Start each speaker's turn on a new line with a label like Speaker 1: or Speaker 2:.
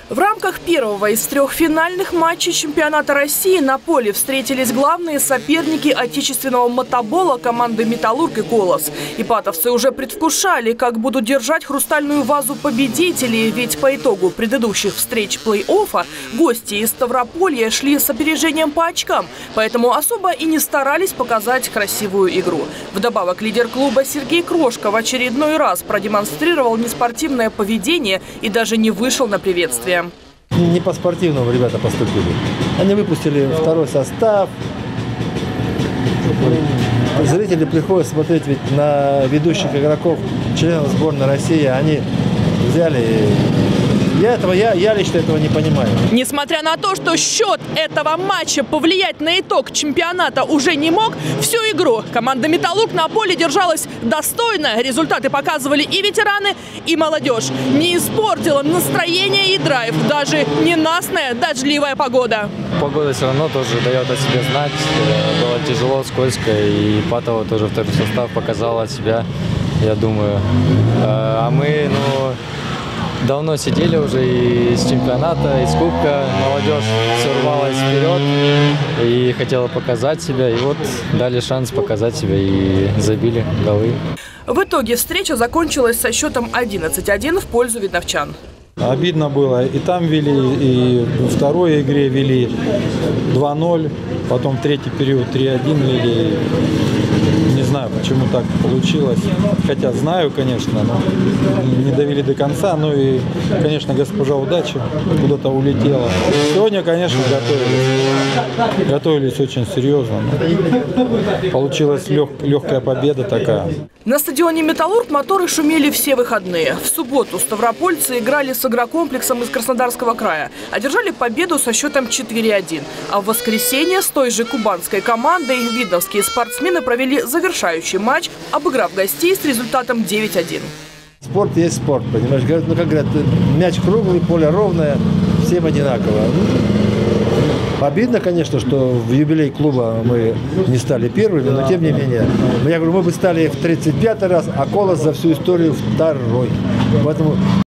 Speaker 1: В рамках первого из трех финальных матчей чемпионата России на поле встретились главные соперники отечественного мотобола команды «Металлург» и «Колос». Ипатовцы уже предвкушали, как будут держать хрустальную вазу победителей, ведь по итогу предыдущих встреч плей-оффа гости из Ставрополья шли с опережением по очкам, поэтому особо и не старались показать красивую игру. Вдобавок лидер клуба Сергей Крошка в очередной раз продемонстрировал неспортивное поведение и даже не вышел на приветствие.
Speaker 2: Не по-спортивному ребята поступили. Они выпустили второй состав. Зрители приходят смотреть ведь на ведущих игроков, членов сборной России. Они взяли... Я лично этого не понимаю.
Speaker 1: Несмотря на то, что счет этого матча повлиять на итог чемпионата уже не мог, всю игру команда «Металлург» на поле держалась достойно. Результаты показывали и ветераны, и молодежь. Не испортила настроение и драйв даже ненастная дождливая погода.
Speaker 3: Погода все равно тоже дает о себе знать. Было тяжело, скользко, и Ипатово тоже второй состав показала себя, я думаю. А мы, давно сидели уже и с чемпионата, из кубка. Молодежь все рвалась вперед и хотела показать себя. И вот дали шанс показать себя и забили голы.
Speaker 1: В итоге встреча закончилась со счетом 11-1 в пользу видновчан.
Speaker 4: Обидно было. И там вели, и во второй игре вели 2-0. Потом в третий период 3-1 вели. Не знаю, почему так получилось. Хотя знаю, конечно, но не довели до конца. Ну и, конечно, госпожа удачи куда-то улетела. Сегодня, конечно, готовились. Готовились очень серьезно. Получилась легкая победа такая.
Speaker 1: На стадионе «Металлург» моторы шумели все выходные. В субботу ставропольцы играли с агрокомплексом из Краснодарского края. Одержали победу со счетом 4-1. А в воскресенье с той же кубанской командой видновские спортсмены провели завершающий матч, обыграв гостей с результатом 9-1.
Speaker 2: Спорт есть спорт, понимаешь? Как говорят, мяч круглый, поле ровное, всем одинаково. Обидно, конечно, что в юбилей клуба мы не стали первыми, но тем не менее. Я говорю, мы бы стали в 35-й раз, а «Колос» за всю историю второй. Поэтому